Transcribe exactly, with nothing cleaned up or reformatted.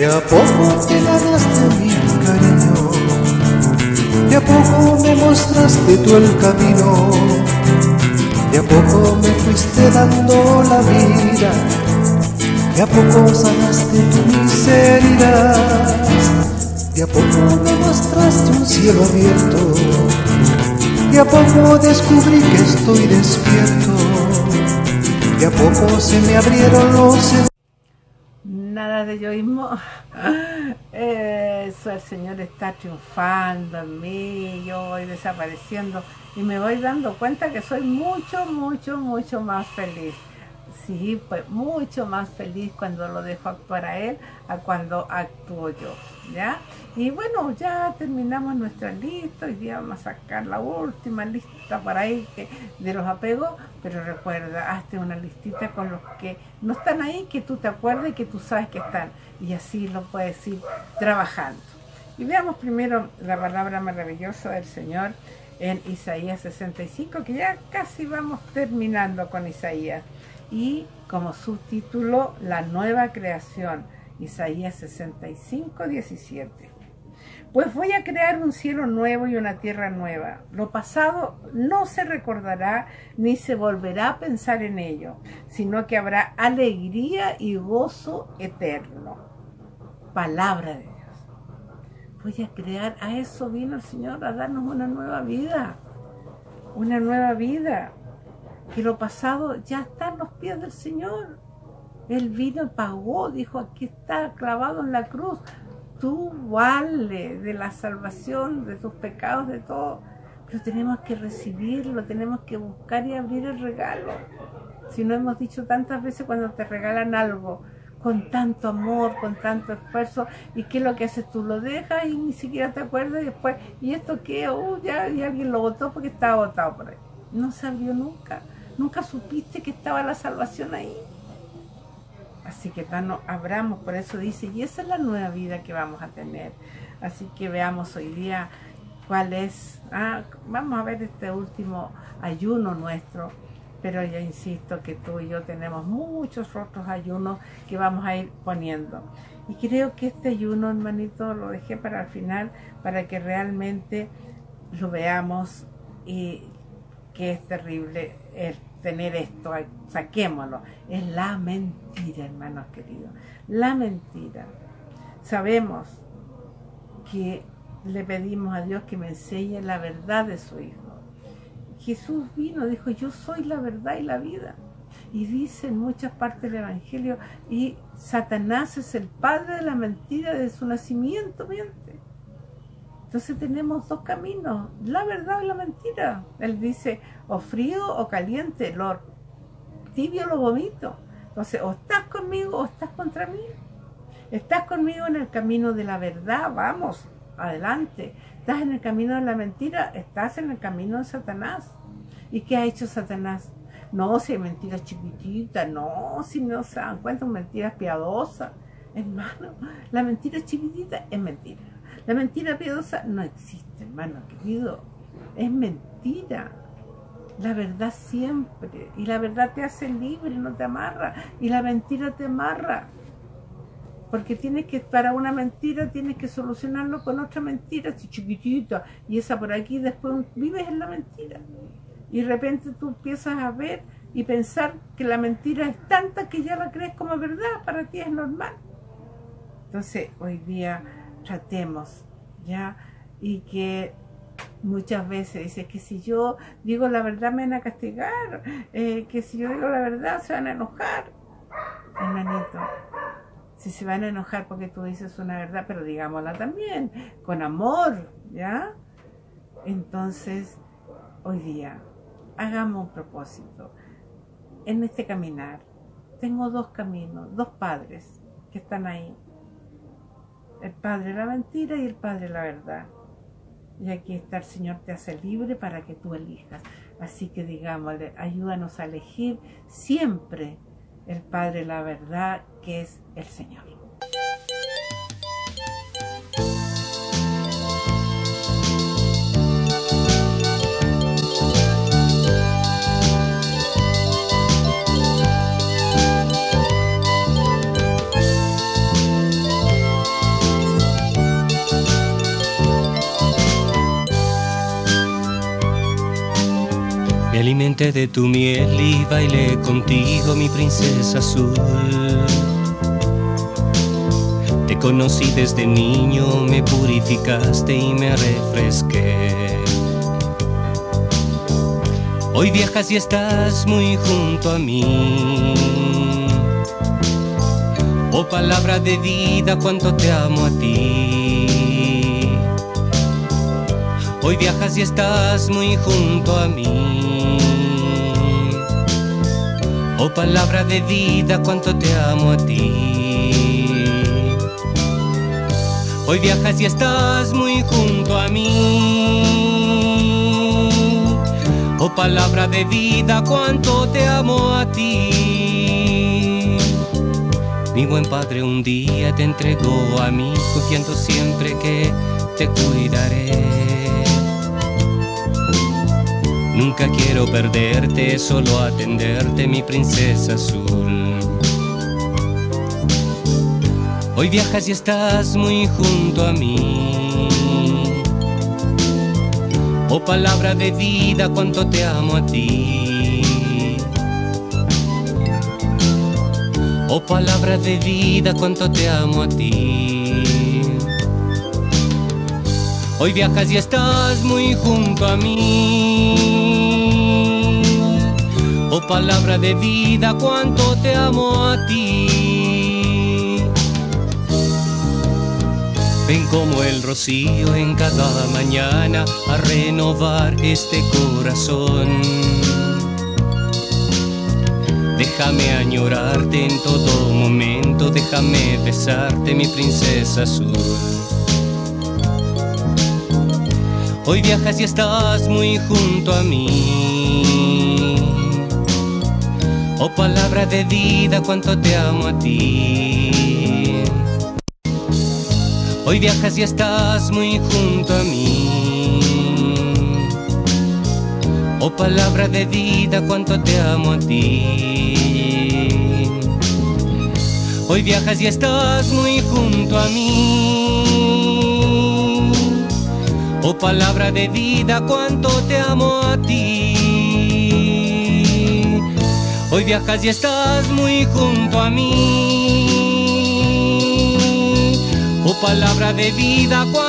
a poco te ganaste mi cariño, de a poco me mostraste tú el camino, de a poco me fuiste dando la vida, de a poco sanaste tu miseria, de a poco me mostraste un cielo abierto, de a poco descubrí que estoy despierto, de a poco se me abrieron los... Nada de yoísmo. Eso, el Señor está triunfando en mí, yo voy desapareciendo y me voy dando cuenta que soy mucho, mucho, mucho más feliz. Sí, pues mucho más feliz cuando lo dejo actuar a él a cuando actúo yo, ¿ya? Y bueno, ya terminamos nuestra lista, hoy día vamos a sacar la última lista por ahí que, de los apegos, pero recuerda, hazte una listita con los que no están ahí, que tú te acuerdes y que tú sabes que están, y así lo puedes ir trabajando. Y veamos primero la palabra maravillosa del Señor en Isaías sesenta y cinco, que ya casi vamos terminando con Isaías. Y como subtítulo, la nueva creación, Isaías sesenta y cinco, diecisiete. Pues voy a crear un cielo nuevo y una tierra nueva. Lo pasado no se recordará ni se volverá a pensar en ello, sino que habrá alegría y gozo eterno. Palabra de Dios. Voy a crear, a eso vino el Señor, a darnos una nueva vida. Una nueva vida. Que lo pasado ya está en los pies del Señor. Él vino y pagó, dijo, aquí está clavado en la cruz. Tú vale de la salvación, de tus pecados, de todo. Pero tenemos que recibirlo, tenemos que buscar y abrir el regalo. Si no hemos dicho tantas veces cuando te regalan algo, con tanto amor, con tanto esfuerzo, ¿y qué es lo que haces? Tú lo dejas y ni siquiera te acuerdas y después, ¿y esto qué? Uh, ya y alguien lo botó porque estaba botado por ahí. No se abrió nunca. Nunca supiste que estaba la salvación ahí. Así que no abramos, por eso dice, y esa es la nueva vida que vamos a tener. Así que veamos hoy día cuál es. Ah, vamos a ver este último ayuno nuestro, pero ya insisto que tú y yo tenemos muchos otros ayunos que vamos a ir poniendo. Y creo que este ayuno, hermanito, lo dejé para el final, para que realmente lo veamos y que es terrible el tener esto, saquémoslo. Es la mentira, hermanos queridos, la mentira. Sabemos que le pedimos a Dios que me enseñe la verdad de su Hijo. Jesús vino, dijo, yo soy la verdad y la vida. Y dice en muchas partes del Evangelio, y Satanás es el padre de la mentira, de su nacimiento miente. Entonces tenemos dos caminos, la verdad y la mentira. Él dice, o frío o caliente, lo tibio lo vomito. Entonces, o estás conmigo o estás contra mí. Estás conmigo en el camino de la verdad, vamos, adelante. Estás en el camino de la mentira, estás en el camino de Satanás. ¿Y qué ha hecho Satanás? No, si hay mentiras chiquititas, no, si no se dan cuenta, mentiras piadosas. Hermano, la mentira chiquitita es mentira. La mentira piadosa no existe, hermano querido. Es mentira. La verdad siempre. Y la verdad te hace libre, no te amarra. Y la mentira te amarra. Porque tienes que, para una mentira, tienes que solucionarlo con otra mentira, así chiquitita. Y esa por aquí, después vives en la mentira. Y de repente tú empiezas a ver y pensar que la mentira es tanta que ya la crees como verdad. Para ti es normal. Entonces, hoy día tratemos, ¿ya? Y que muchas veces dice que si yo digo la verdad me van a castigar, eh, que si yo digo la verdad se van a enojar. Hermanito, si se van a enojar porque tú dices una verdad, pero digámosla también, con amor, ¿ya? Entonces, hoy día, hagamos un propósito. En este caminar, tengo dos caminos, dos padres que están ahí. El padre de la mentira y el padre de la verdad. Y aquí está el Señor, te hace libre para que tú elijas. Así que digámosle, ayúdanos a elegir siempre el Padre de la verdad, que es el Señor. alimenté de tu miel y bailé contigo, mi princesa azul. Te conocí desde niño, me purificaste y me refresqué. Hoy viajas y estás muy junto a mí. Oh, palabra de vida, cuánto te amo a ti. Hoy viajas y estás muy junto a mí. Oh, palabra de vida, cuánto te amo a ti. Hoy viajas y estás muy junto a mí. Oh, palabra de vida, cuánto te amo a ti. Mi buen padre un día te entregó a mí, confiando siempre que te cuidaré. Nunca quiero perderte, solo atenderte, mi princesa azul. Hoy viajas y estás muy junto a mí. Oh, palabra de vida, cuánto te amo a ti. Oh, palabra de vida, cuánto te amo a ti. Hoy viajas y estás muy junto a mí. Oh, palabra de vida, cuánto te amo a ti. Ven como el rocío en cada mañana a renovar este corazón. Déjame añorarte en todo momento, déjame besarte, mi princesa azul. Hoy viajas y estás muy junto a mí. Oh, palabra de vida, cuánto te amo a ti. Hoy viajas y estás muy junto a mí. Oh, palabra de vida, cuánto te amo a ti. Hoy viajas y estás muy junto a mí. Oh, palabra de vida, cuánto te amo a ti. Hoy viajas y estás muy junto a mí. Oh, palabra de vida, cuánto